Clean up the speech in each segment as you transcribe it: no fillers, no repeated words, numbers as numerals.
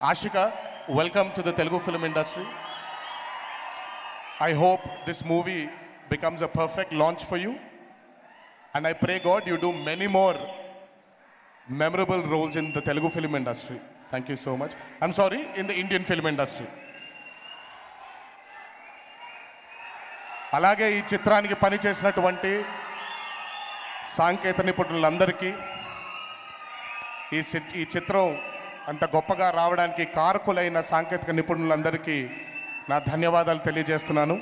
Ashika, welcome to the Telugu film industry. I hope this movie becomes a perfect launch for you. And I pray God you do many more memorable roles in the Telugu film industry. Thank you so much. I'm sorry, in the Indian film industry. అలాగే ఈ చిత్రానికి పని చేసినటువంటి సాంకేతిక నిపుణులందరికీ ఈ చిత్రం అంత గొప్పగా రావడానికి కారకులైన సాంకేతిక నిపుణులందరికీ నా ధన్యవాదాలు తెలియజేస్తున్నాను.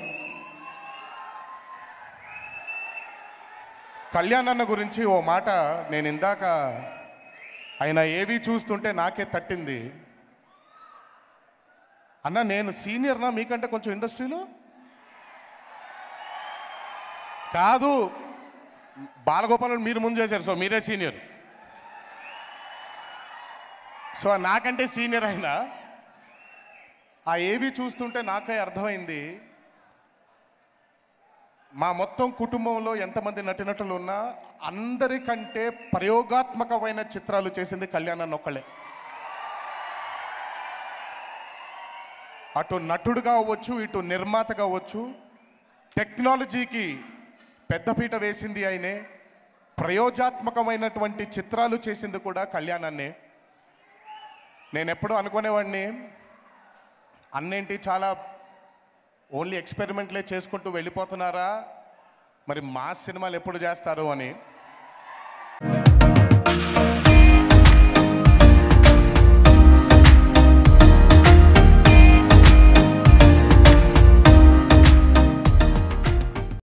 కళ్యాణ్ అన్న గురించి ఓ మాట నేను ఇందాక ఆయన ఏవి చూస్తుంటే నాకే తట్టింది. అన్న నేను సీనియర్నా మీకంటే కొంచెం ఇండస్ట్రీలో? కాదు, బాలగోపాల్ మీరు ముందు చేశారు, సో మీరే సీనియర్. సో నాకంటే సీనియర్ అయినా ఆ ఏవి చూస్తుంటే నాకే అర్థమైంది, మా మొత్తం కుటుంబంలో ఎంతమంది నటినటులు ఉన్నా అందరికంటే ప్రయోగాత్మకమైన చిత్రాలు చేసింది కళ్యాణ్ అన్న ఒక్కళ్ళే. అటు నటుడుగా అవ్వచ్చు, ఇటు నిర్మాతగా అవ్వచ్చు, టెక్నాలజీకి పెద్దపీట వేసింది ఆయనే, ప్రయోగాత్మకమైనటువంటి చిత్రాలు చేసింది కూడా కళ్యాణ్ అన్నే. నేను ఎప్పుడూ అనుకునేవాడిని, అన్నేంటి చాలా ఓన్లీ ఎక్స్పెరిమెంట్లే చేసుకుంటూ వెళ్ళిపోతున్నారా, మరి మాస్ సినిమాలు ఎప్పుడు చేస్తారు అని.